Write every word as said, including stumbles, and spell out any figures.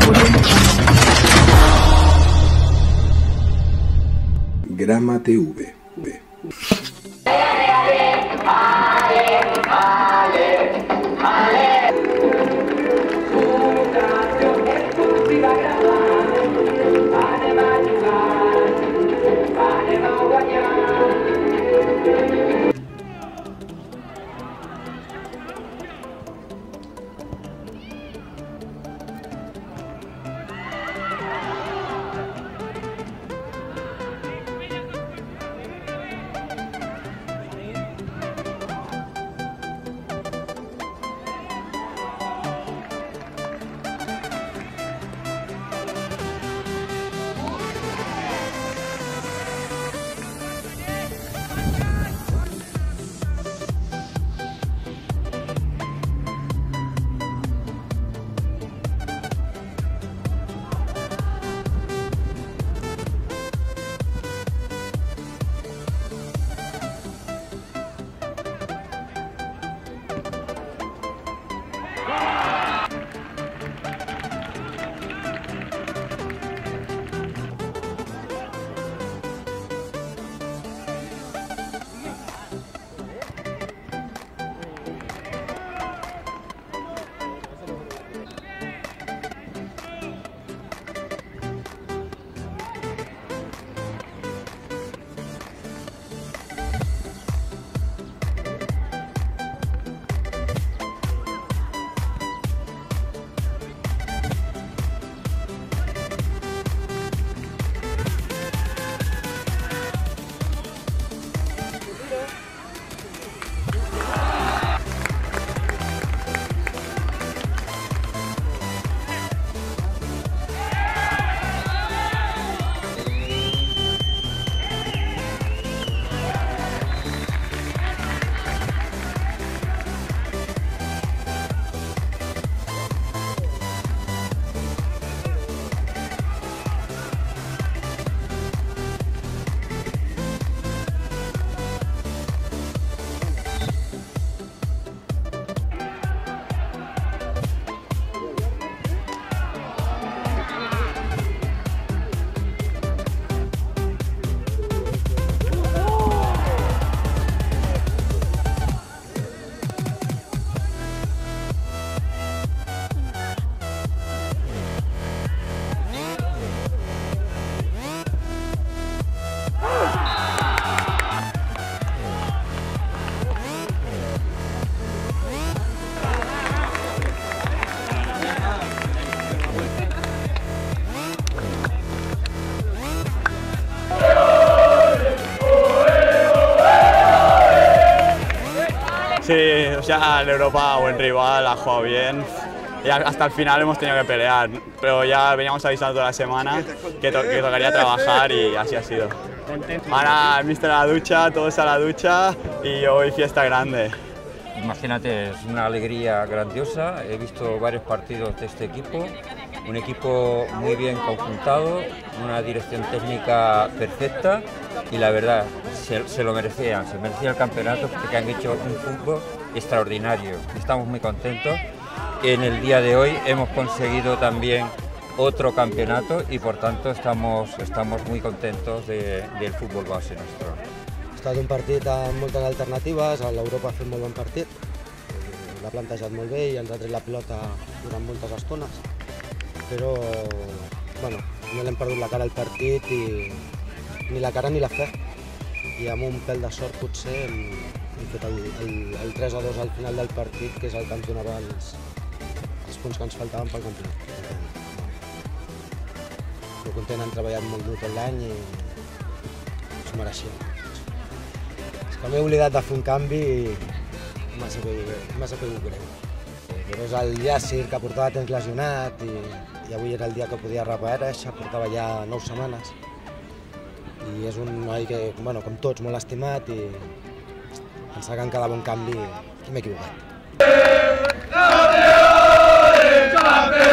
Grama T V. Sí, o sea, el Europa, buen rival, ha jugado bien y hasta el final hemos tenido que pelear, pero ya veníamos avisando toda la semana que, to que tocaría trabajar y así ha sido. Ahora el míster a la ducha, todos a la ducha y hoy fiesta grande. Imagínate, es una alegría grandiosa, he visto varios partidos de este equipo, un equipo muy bien conjuntado, una dirección técnica perfecta y la verdad, se, se lo merecían, se merecía el campeonato porque han hecho un fútbol extraordinario. Estamos muy contentos. En el día de hoy hemos conseguido también otro campeonato y por tanto estamos, estamos muy contentos de, del fútbol base nuestro. Ha estat un partit amb moltes alternatives, l'Europa ha fet molt bon partit, l'ha plantejat molt bé i ens ha tret la pilota durant moltes estones, però bueno, no l'hem perdut la cara al partit i ni la cara ni la fe, i amb un pèl de sort potser hem, hem fet el, el, el tres a dos al final del partit, que és el que ens donava els, els punts que ens faltaven pel campionat. Però content, han treballat molt dur tot l'any i s'ho mereixien. És que m'he oblidat de fer un canvi i m'ha sabut greu. Però és el Yassir, que portava temps lesionat i, i avui era el dia que podia reaparèixer, portava ja nou setmanes. I és un noi que, bueno, com tots, molt estimat i pensava que en cada bon canvi i m'he equivocat.